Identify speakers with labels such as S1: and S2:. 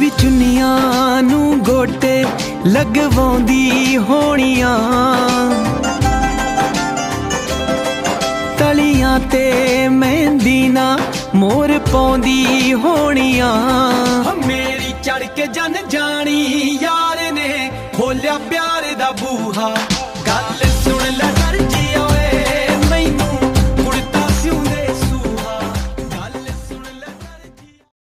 S1: ਵੀ ਚੁੰਨੀਆਂ ਨੂੰ ਗੋਟੇ ਲਗਵਾਉਂਦੀ ਹੋਣੀਆਂ, ਤਲੀਆਂ ਤੇ ਮਹਿੰਦੀ ਨਾ ਮੋਰ ਪਾਉਂਦੀ ਹੋਣੀਆਂ। ਮੇਰੀ ਚੜ ਕੇ ਜਨ ਜਾਣੀ ਯਾਰ ਨੇ ਖੋਲਿਆ ਪਿਆਰ ਦਾ ਬੂਹਾ।